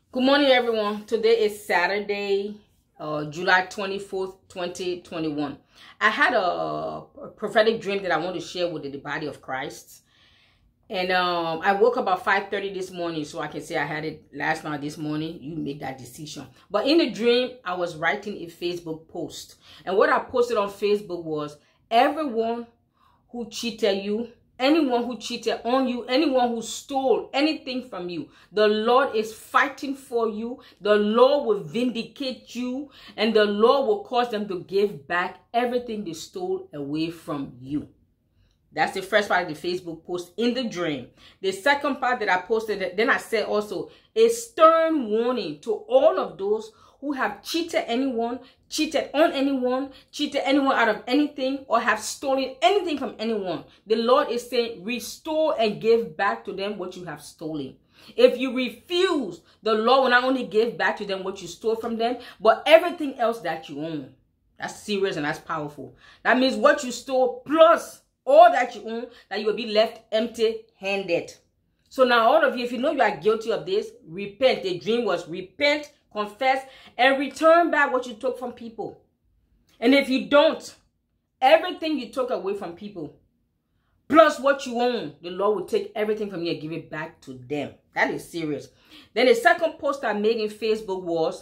Good morning, everyone. Today is Saturday, July 24th, 2021. I had a prophetic dream that I want to share with the body of Christ. And I woke up about 5:30 this morning, so I can say I had it last night, this morning. You make that decision. But in the dream, I was writing a Facebook post. And what I posted on Facebook was, everyone who cheated you, anyone who cheated on you, anyone who stole anything from you, the Lord is fighting for you. The Lord will vindicate you, and the Lord will cause them to give back everything they stole away from you. That's the first part of the Facebook post in the dream. The second part that I posted, then I said also, a stern warning to all of those who have cheated anyone, cheated on anyone, cheated anyone out of anything, or have stolen anything from anyone. The Lord is saying, restore and give back to them what you have stolen. If you refuse, the Lord will not only give back to them what you stole from them, but everything else that you own. That's serious and that's powerful. That means what you stole plus all that you own, that you will be left empty-handed. So now all of you, if you know you are guilty of this, repent. The dream was repent, confess, and return back what you took from people. And if you don't, everything you took away from people, plus what you own, the Lord will take everything from you and give it back to them. That is serious. Then the second post I made in Facebook was,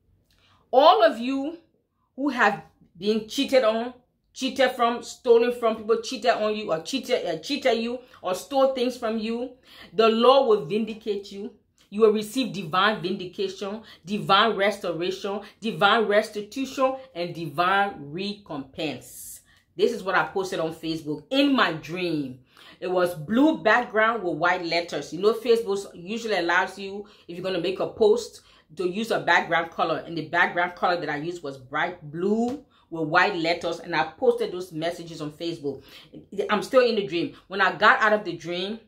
all of you who have been cheated on, cheated from, stolen from, people cheated on you, or cheated you, or stole things from you, the Lord will vindicate you. You will receive divine vindication, divine restoration, divine restitution, and divine recompense. This is what I posted on Facebook in my dream. It was blue background with white letters. You know, Facebook usually allows you, if you're going to make a post, to use a background color. And the background color that I used was bright blue with white letters, and I posted those messages on Facebook. I'm still in the dream. When I got out of the dream,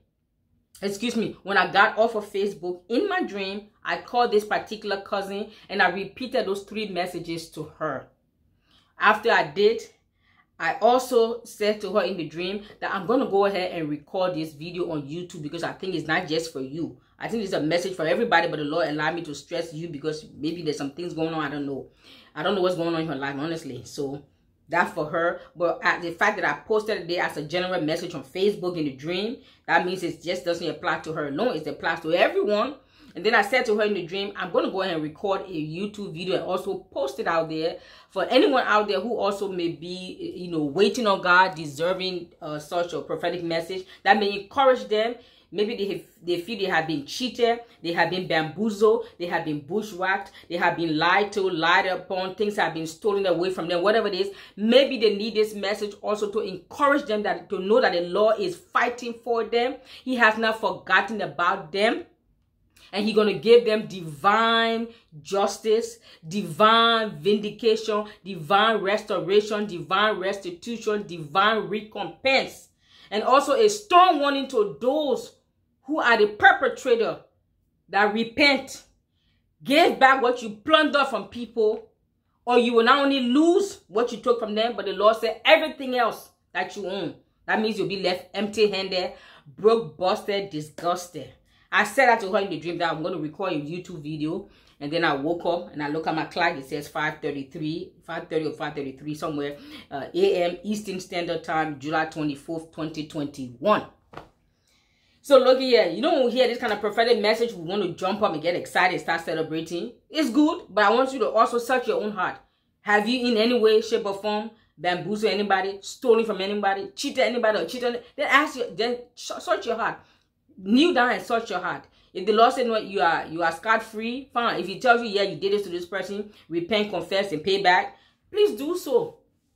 when I got off of Facebook, in my dream, I called this particular cousin and I repeated those 3 messages to her. After I did, I also said to her in the dream that I'm going to go ahead and record this video on YouTube, because I think it's not just for you. I think it's a message for everybody, but the Lord allowed me to stress you because maybe there's some things going on. I don't know. I don't know what's going on in her life, honestly. So that's for her. But the fact that I posted it there as a general message on Facebook in the dream, that means it just doesn't apply to her alone. It applies to everyone. And then I said to her in the dream, I'm going to go ahead and record a YouTube video and also post it out there for anyone out there who also may be, you know, waiting on God, deserving such a prophetic message that may encourage them. Maybe they feel they have been cheated, they have been bamboozled, they have been bushwhacked, they have been lied to, lied upon, things have been stolen away from them, whatever it is. Maybe they need this message also to encourage them, that to know that the Lord is fighting for them. He has not forgotten about them. And He's going to give them divine justice, divine vindication, divine restoration, divine restitution, divine recompense. And also a strong warning to those who are the perpetrator, that repent, give back what you plundered from people, or you will not only lose what you took from them, but the Lord said everything else that you own. That means you'll be left empty-handed, broke, busted, disgusted. I said that to her in the dream, that I'm going to record a YouTube video. And then I woke up and I look at my clock. It says 5:30 or 5:33 somewhere, a.m. Eastern Standard Time, July 24th, 2021. So look here. You know, when we hear this kind of prophetic message, we want to jump up and get excited, start celebrating. It's good, but I want you to also search your own heart. Have you in any way, shape, or form bamboozled anybody, stolen from anybody, cheated anybody, or cheated? Then search your heart. Kneel down and search your heart. If the Lord said no, you are scot-free, fine. If He tells you, yeah, you did this to this person, repent, confess, and pay back, please do so.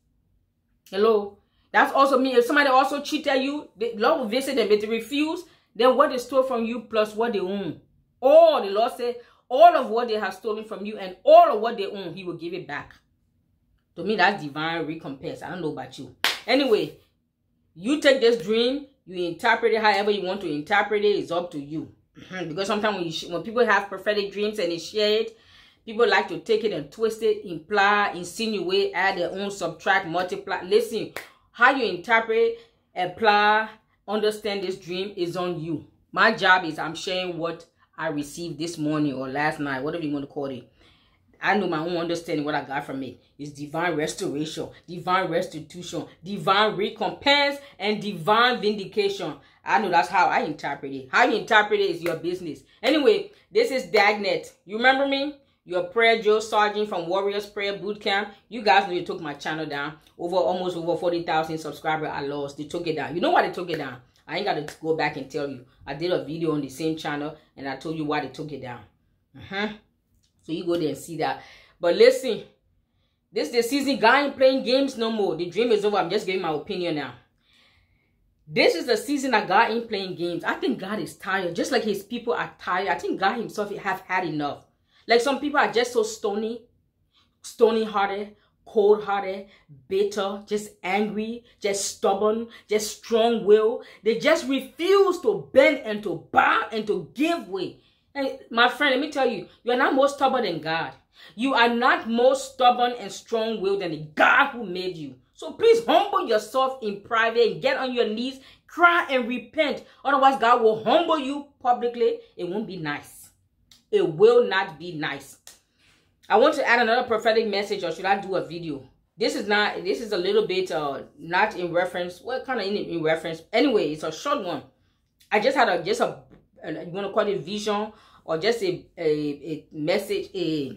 Hello? That's also me. If somebody also cheated you, the Lord will visit them. If they refuse, then what they stole from you plus what they own. All, the Lord said, all of what they have stolen from you and all of what they own, He will give it back. To me, that's divine recompense. I don't know about you. Anyway, you take this dream, you interpret it however you want to interpret it. It's up to you. Because sometimes when people have prophetic dreams and they share it, people like to take it and twist it, imply, insinuate, add their own, subtract, multiply. Listen, how you interpret, apply, understand this dream is on you. My job is I'm sharing what I received this morning or last night, whatever you want to call it. I know my own understanding. What I got from it is divine restoration, divine restitution, divine recompense, and divine vindication. I know that's how I interpret it. How you interpret it is your business. Anyway, this is Dagnet. You remember me? Your prayer drill sergeant from Warriors Prayer Boot Camp. You guys know you took my channel down. Almost over 40,000 subscribers I lost. They took it down. You know why they took it down? I ain't got to go back and tell you. I did a video on the same channel and I told you why they took it down. So you go there and see that. But listen, this is the season. God ain't playing games no more. The dream is over. I'm just giving my opinion now. This is the season that God ain't playing games. I think God is tired. Just like his people are tired. I think God himself have had enough. Like some people are just so stony-hearted, cold-hearted, bitter, just angry, just stubborn, just strong-willed. They just refuse to bend and to bow and to give way. And my friend, let me tell you, you are not more stubborn than God. You are not more stubborn and strong-willed than the God who made you. So please humble yourself in private and get on your knees, cry and repent. Otherwise, God will humble you publicly. It won't be nice. It will not be nice. I want to add another prophetic message, or should I do a video? This is a little bit not in reference. Well, kind of in reference. Anyway, it's a short one. I just had you want to call it vision or just a message,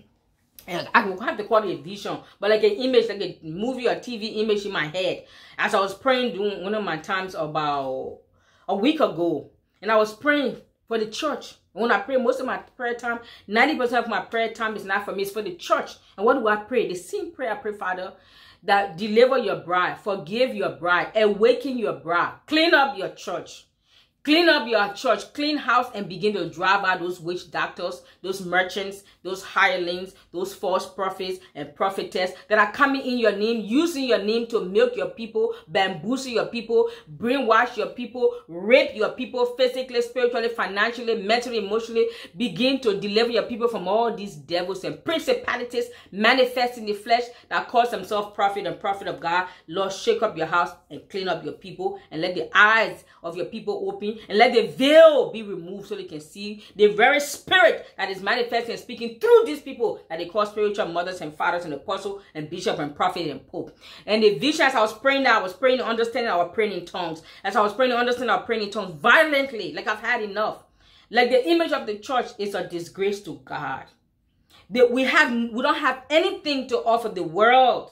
I will have to call it a vision, but like an image, like a movie or TV image in my head. As I was praying during one of my times about a week ago, and I was praying for the church. When I pray, most of my prayer time, 90% of my prayer time is not for me, it's for the church. And what do I pray? The same prayer I pray, Father, that deliver your bride, forgive your bride, awaken your bride, clean up your church. Clean up your church, clean house, and begin to drive out those witch doctors, those merchants, those hirelings, those false prophets and prophetess that are coming in your name, using your name to milk your people, bamboozle your people, brainwash your people, rape your people physically, spiritually, financially, mentally, emotionally. Begin to deliver your people from all these devils and principalities manifest in the flesh that cause themselves prophet and prophet of God. Lord, shake up your house and clean up your people and let the eyes of your people open. And let the veil be removed so they can see the very spirit that is manifesting and speaking through these people that they call spiritual mothers and fathers and apostles and bishop and prophet and pope. And the vision, as I was praying that, I was praying to understanding our praying in tongues. As I was praying to understand our praying in tongues violently, like I've had enough. Like the image of the church is a disgrace to God. We don't have anything to offer the world.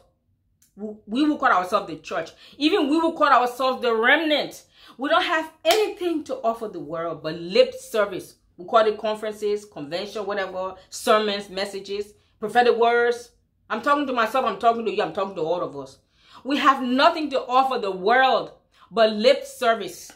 We will call ourselves the church. Even we will call ourselves the remnant. We don't have anything to offer the world but lip service. We call it conferences, convention, whatever, sermons, messages, prophetic words. I'm talking to myself, I'm talking to you, I'm talking to all of us. We have nothing to offer the world but lip service.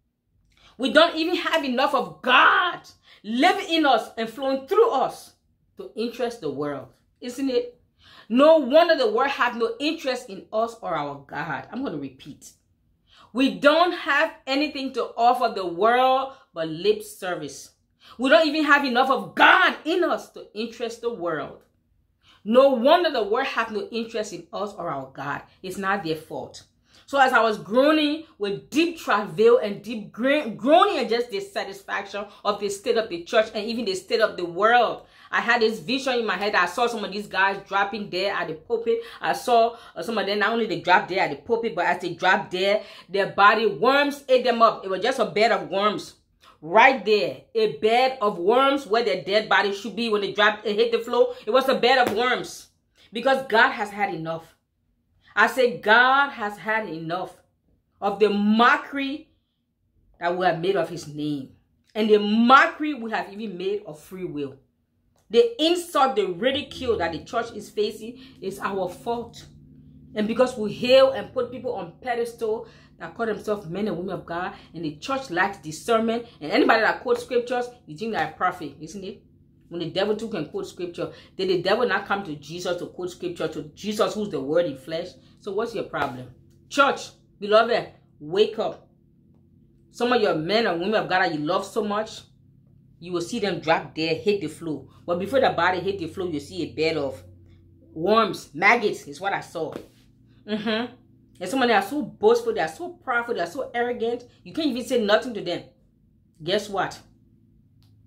We don't even have enough of God living in us and flowing through us to interest the world. Isn't it? No wonder the world have no interest in us or our God. I'm going to repeat. We don't have anything to offer the world but lip service. We don't even have enough of God in us to interest the world. No wonder the world have no interest in us or our God. It's not their fault. So as I was groaning with deep travail and deep groaning and just dissatisfaction of the state of the church and even the state of the world, I had this vision in my head. I saw some of these guys dropping dead at the pulpit. I saw some of them, not only they dropped dead at the pulpit, but as they dropped dead, their body, worms ate them up. It was just a bed of worms. Right there, a bed of worms where their dead body should be when they dropped and hit the floor. It was a bed of worms because God has had enough. I say God has had enough of the mockery that we have made of his name and the mockery we have even made of free will. The insult, the ridicule that the church is facing is our fault. And because we hail and put people on pedestal that call themselves men and women of God, and the church lacks discernment, and anybody that quotes scriptures, you think they're a prophet, isn't it? When the devil too can quote scripture, did the devil not come to Jesus to quote scripture, to Jesus who's the word in flesh? So what's your problem? Church, beloved, wake up. Some of your men and women of God that you love so much, you will see them drop dead, hit the floor. But before the body hit the floor, you see a bed of worms, maggots is what I saw. And some of them are so boastful, they are so proudful, they are so arrogant, you can't even say nothing to them. Guess what?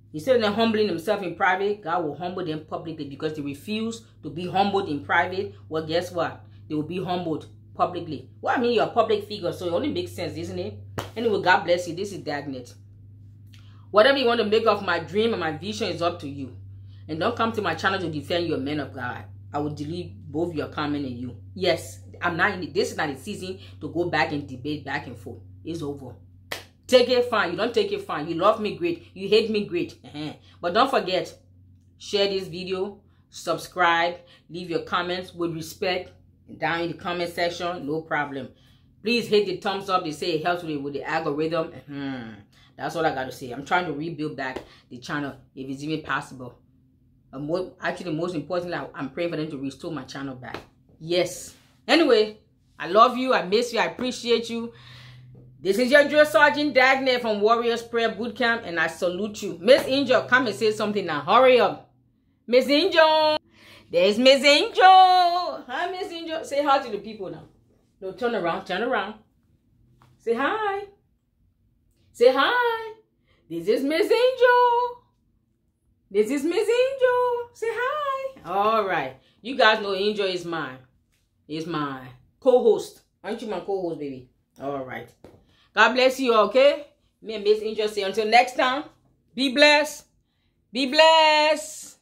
Instead of them humbling themselves in private, God will humble them publicly because they refuse to be humbled in private. Well, guess what? They will be humbled publicly. Well, I mean, you're a public figure, so it only makes sense, isn't it? Anyway, God bless you. This is Dagnet. Whatever you want to make of my dream and my vision is up to you. And don't come to my channel to defend your men of God. I will delete both your comment and you. Yes, I'm not in it. This is not a season to go back and debate back and forth. It's over. Take it fine. You don't take it fine. You love me, great. You hate me, great. But don't forget, share this video, subscribe, leave your comments with respect down in the comment section. No problem. Please hit the thumbs up. They say it helps with the algorithm. That's all I got to say. I'm trying to rebuild back the channel if it's even possible. Actually, most importantly, I'm praying for them to restore my channel back. Yes. Anyway, I love you. I miss you. I appreciate you. This is your drill sergeant Dagnet from Warriors Prayer Bootcamp, and I salute you. Miss Angel, come and say something now. Hurry up. Miss Angel. There's Miss Angel. Hi, Miss Angel. Say hi to the people now. No, turn around. Turn around. Say hi. Say hi. This is Miss Angel. This is Miss Angel. Say hi. All right. You guys know Angel is mine. Is my co-host. Aren't you my co-host, baby? All right. God bless you, okay? Me and Miss Angel say until next time. Be blessed. Be blessed.